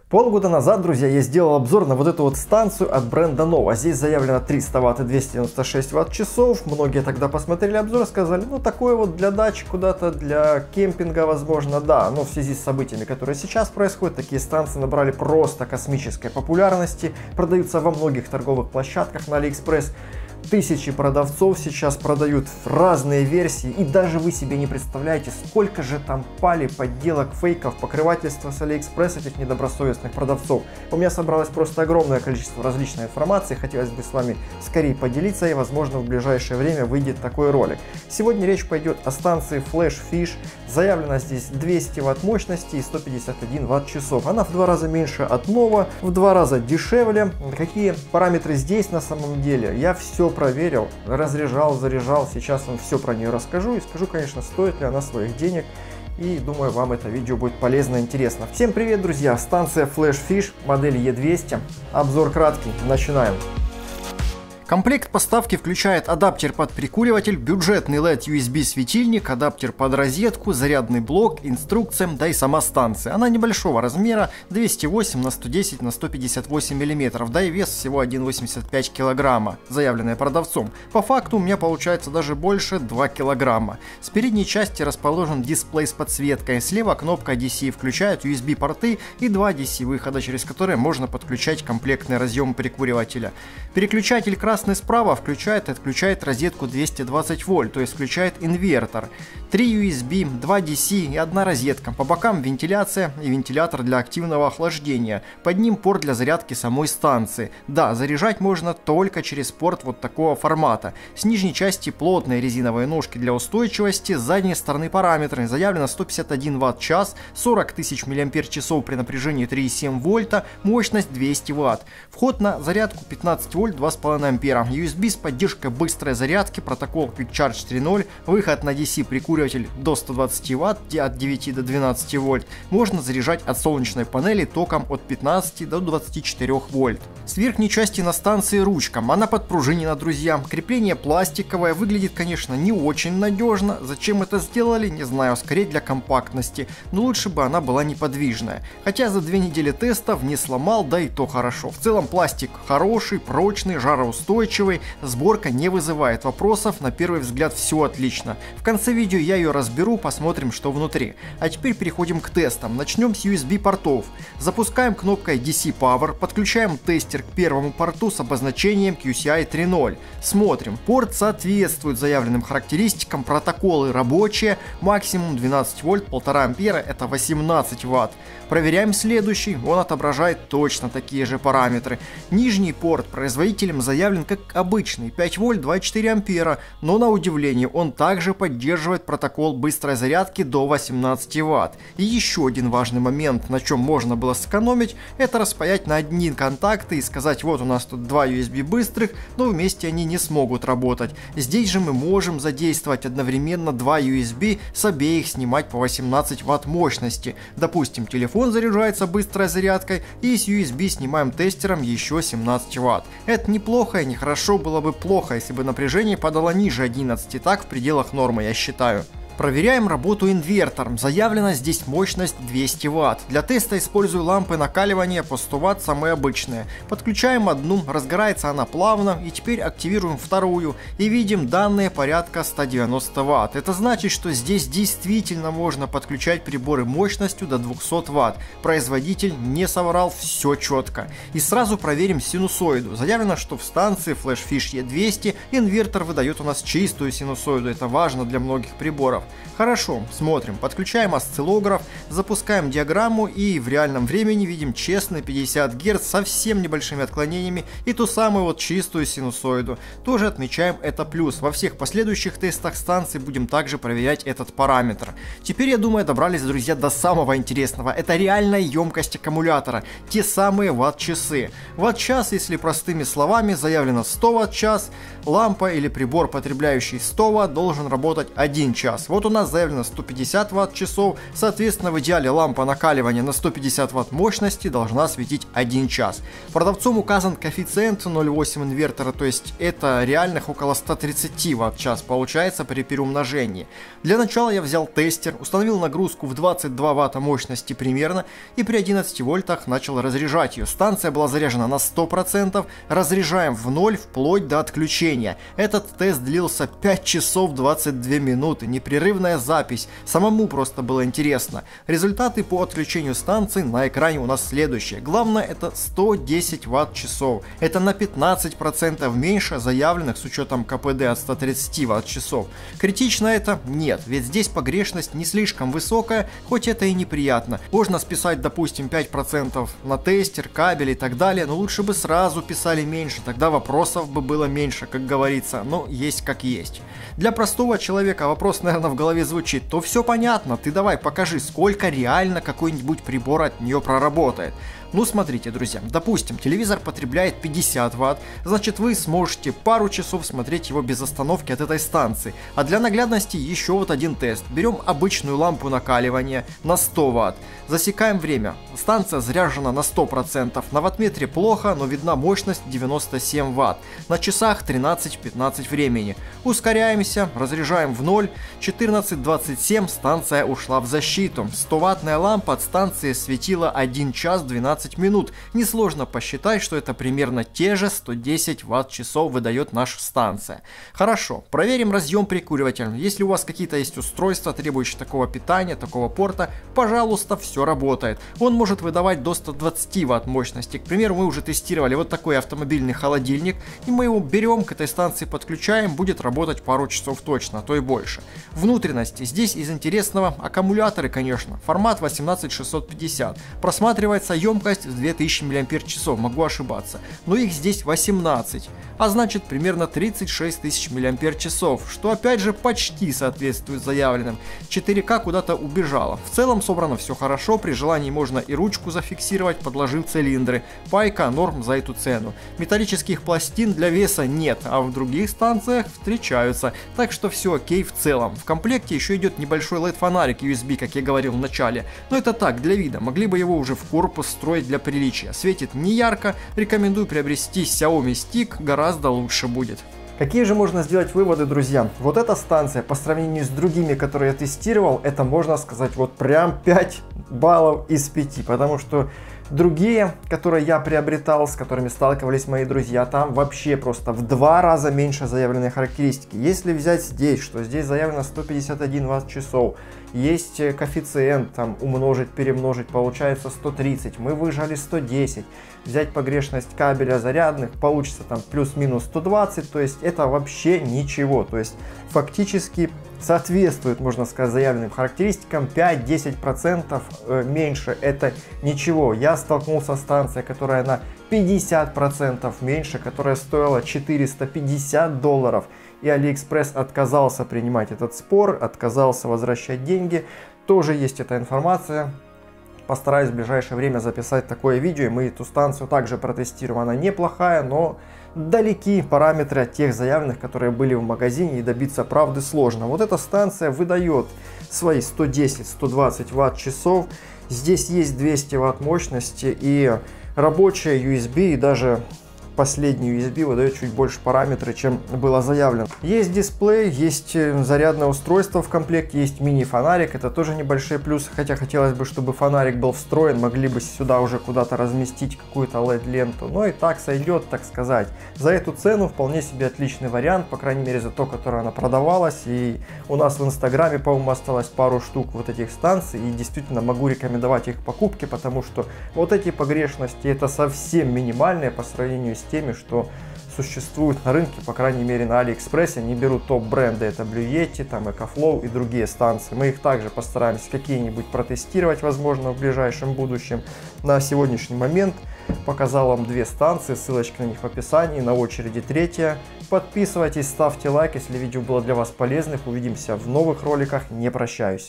Полгода назад, друзья, я сделал обзор на вот эту вот станцию от бренда Nova. Здесь заявлено 300 Вт и 296 Вт-часов. Многие тогда посмотрели обзор и сказали, ну такое вот для дачи куда-то, для кемпинга, возможно, да. Но в связи с событиями, которые сейчас происходят, такие станции набрали просто космической популярности. Продаются во многих торговых площадках на AliExpress. Тысячи продавцов сейчас продают разные версии, и даже вы себе не представляете, сколько же там пали подделок, фейков, покрывательства с AliExpress этих недобросовестных продавцов. У меня собралось просто огромное количество различной информации, хотелось бы с вами скорее поделиться, и возможно в ближайшее время выйдет такой ролик. Сегодня речь пойдет о станции Flash Fish. Заявлено здесь 200 Вт мощности и 151 Вт-часов. Она в 2 раза меньше от Nova, в 2 раза дешевле. Какие параметры здесь на самом деле? Я все проверил, разряжал, заряжал. Сейчас вам все про нее расскажу и скажу, конечно, стоит ли она своих денег. И думаю, вам это видео будет полезно и интересно. Всем привет, друзья! Станция Flash Fish, модель E200. Обзор краткий, начинаем. Комплект поставки включает адаптер под прикуриватель, бюджетный LED USB светильник, адаптер под розетку, зарядный блок, инструкция, да и сама станция. Она небольшого размера, 208 на 110 на 158 мм, да и вес всего 1,85 кг, заявленный продавцом. По факту у меня получается даже больше 2 кг. С передней части расположен дисплей с подсветкой, слева кнопка DC, включает USB порты и 2 DC выхода, через которые можно подключать комплектный разъем прикуривателя. Переключатель красный справа включает и отключает розетку 220 вольт, то есть включает инвертор. 3 USB, 2 DC и одна розетка. По бокам вентиляция и вентилятор для активного охлаждения. Под ним порт для зарядки самой станции. Да, заряжать можно только через порт вот такого формата. С нижней части плотные резиновые ножки для устойчивости, с задней стороны параметры. Заявлено 151 Вт-час, 40 тысяч мАч при напряжении 3,7 вольта, мощность 200 Вт. Вход на зарядку 15 вольт, 2,5 ампера. USB с поддержкой быстрой зарядки, протокол Quick Charge 3.0, выход на DC прикуриватель до 120 Вт, от 9 до 12 вольт. Можно заряжать от солнечной панели током от 15 до 24 вольт. С верхней части на станции ручка, она подпружинена, друзья. Крепление пластиковое, выглядит, конечно, не очень надежно. Зачем это сделали, не знаю, скорее для компактности, но лучше бы она была неподвижная. Хотя за 2 недели тестов не сломал, да и то хорошо. В целом пластик хороший, прочный, жароустойчивый, сборка не вызывает вопросов, на первый взгляд все отлично. В конце видео я ее разберу, посмотрим, что внутри. А теперь переходим к тестам. Начнем с USB портов. Запускаем кнопкой DC Power, подключаем тестер к первому порту с обозначением QCI 3.0. Смотрим, порт соответствует заявленным характеристикам, протоколы рабочие, максимум 12 вольт, 1,5 ампера, это 18 Вт. Проверяем следующий, он отображает точно такие же параметры. Нижний порт производителем заявлен как обычный, 5 вольт, 2,4 ампера, но на удивление он также поддерживает протокол быстрой зарядки до 18 Вт. И еще один важный момент, на чем можно было сэкономить, это распаять на одни контакты и сказать, вот у нас тут 2 USB быстрых, но вместе они не смогут работать. Здесь же мы можем задействовать одновременно 2 USB, с обеих снимать по 18 Вт мощности. Допустим, телефон заряжается быстрой зарядкой, и с USB снимаем тестером еще 17 Вт. Это неплохо и нехорошо, было бы плохо, если бы напряжение падало ниже 11, так в пределах нормы, я считаю. Проверяем работу инвертором. Заявлена здесь мощность 200 Вт. Для теста использую лампы накаливания по 100 Вт, самые обычные. Подключаем одну, разгорается она плавно, и теперь активируем вторую, и видим данные порядка 190 Вт. Это значит, что здесь действительно можно подключать приборы мощностью до 200 Вт. Производитель не соврал, все четко. И сразу проверим синусоиду. Заявлено, что в станции Flash Fish E200 инвертор выдает у нас чистую синусоиду. Это важно для многих приборов. Хорошо, смотрим, подключаем осциллограф, запускаем диаграмму и в реальном времени видим честные 50 Гц с совсем небольшими отклонениями и ту самую вот чистую синусоиду. Тоже отмечаем это плюс. Во всех последующих тестах станции будем также проверять этот параметр. Теперь, я думаю, добрались, друзья, до самого интересного. Это реальная емкость аккумулятора, те самые Вт-часы. Вт-час, если простыми словами, заявлено 100 Вт-час, лампа или прибор, потребляющий 100 Вт, должен работать 1 час. Вот у нас заявлено 150 Вт-часов, соответственно, в идеале лампа накаливания на 150 Вт мощности должна светить 1 час. Продавцом указан коэффициент 0,8 инвертора, то есть это реальных около 130 Вт-час получается при переумножении. Для начала я взял тестер, установил нагрузку в 22 Вт мощности примерно и при 11 вольтах начал разряжать ее. Станция была заряжена на 100%, разряжаем в ноль вплоть до отключения. Этот тест длился 5 часов 22 минуты, непрерывная запись, самому просто было интересно. Результаты по отключению станции на экране у нас следующие. Главное, это 110 Вт-часов. Это на 15% меньше заявленных с учетом КПД от 130 Вт-часов. Критично это? Нет, ведь здесь погрешность не слишком высокая, хоть это и неприятно. Можно списать, допустим, 5% на тестер, кабель и так далее, но лучше бы сразу писали меньше, тогда вопросов бы было меньше, как говорится, но есть как есть. Для простого человека вопрос, наверное, в голове звучит: то все понятно, ты давай покажи, сколько реально какой-нибудь прибор от нее проработает. Ну, смотрите, друзья, допустим, телевизор потребляет 50 Вт, значит, вы сможете пару часов смотреть его без остановки от этой станции. А для наглядности еще вот один тест. Берем обычную лампу накаливания на 100 Вт, засекаем время. Станция заряжена на 100%, на ваттметре плохо, но видна мощность 97 Вт. На часах 13:15 времени. Ускоряемся, разряжаем в ноль, 14:27 станция ушла в защиту. 100-ваттная лампа от станции светила 1 час 12 минут. Несложно посчитать, что это примерно те же 110 Вт-часов выдает наша станция. Хорошо, проверим разъем прикуривателя. Если у вас какие-то есть устройства, требующие такого питания, такого порта, пожалуйста, все работает. Он может выдавать до 120 Вт мощности. К примеру, мы уже тестировали вот такой автомобильный холодильник, и мы его берем, к этой станции подключаем, будет работать пару часов точно, а то и больше. Внутренности. Здесь из интересного аккумуляторы, конечно. Формат 18650. Просматривается емкость в 2000 мАч, могу ошибаться, но их здесь 18, а значит примерно 36 тысяч мАч, что опять же почти соответствует заявленным. 4К куда-то убежало. В целом собрано все хорошо, при желании можно и ручку зафиксировать, подложив цилиндры. Пайка норм за эту цену. Металлических пластин для веса нет, а в других станциях встречаются, так что все окей в целом. В комплекте еще идет небольшой LED-фонарик USB, как я говорил в начале, но это так, для вида, могли бы его уже в корпус строить для приличия. Светит не ярко, рекомендую приобрести Xiaomi Stick, гораздо лучше будет. Какие же можно сделать выводы, друзья? Вот эта станция по сравнению с другими, которые я тестировал, это, можно сказать, вот прям 5 баллов из 5, потому что другие, которые я приобретал, с которыми сталкивались мои друзья, там вообще просто в 2 раза меньше заявленной характеристики. Если взять здесь, что здесь заявлено 151 Вт-часов, есть коэффициент, там умножить, перемножить, получается 130, мы выжали 110, взять погрешность кабеля зарядных, получится там плюс-минус 120, то есть это вообще ничего, то есть фактически соответствует, можно сказать, заявленным характеристикам. 5-10% меньше это ничего. Я столкнулся с станцией, которая на 50% меньше, которая стоила $450, и AliExpress отказался принимать этот спор, отказался возвращать деньги. Тоже есть эта информация. Постараюсь в ближайшее время записать такое видео, и мы эту станцию также протестируем. Она неплохая, но далеки параметры от тех заявленных, которые были в магазине, и добиться правды сложно. Вот эта станция выдает свои 110-120 Вт-часов. Здесь есть 200 Вт мощности и рабочая USB, и даже последний USB выдает чуть больше параметры, чем было заявлено. Есть дисплей, есть зарядное устройство в комплекте, есть мини-фонарик, это тоже небольшие плюсы, хотя хотелось бы, чтобы фонарик был встроен, могли бы сюда уже куда-то разместить какую-то LED-ленту, но и так сойдет, так сказать. За эту цену вполне себе отличный вариант, по крайней мере за то, которое она продавалась, и у нас в Инстаграме, по-моему, осталось пару штук вот этих станций, и действительно могу рекомендовать их покупки, потому что вот эти погрешности это совсем минимальные по сравнению с теми, что существуют на рынке, по крайней мере на AliExpress. Не беру топ-бренды, это Blue Yeti, там EcoFlow и другие станции. Мы их также постараемся какие-нибудь протестировать, возможно, в ближайшем будущем. На сегодняшний момент показал вам 2 станции, ссылочки на них в описании, на очереди 3-я. Подписывайтесь, ставьте лайк, если видео было для вас полезным. Увидимся в новых роликах, не прощаюсь.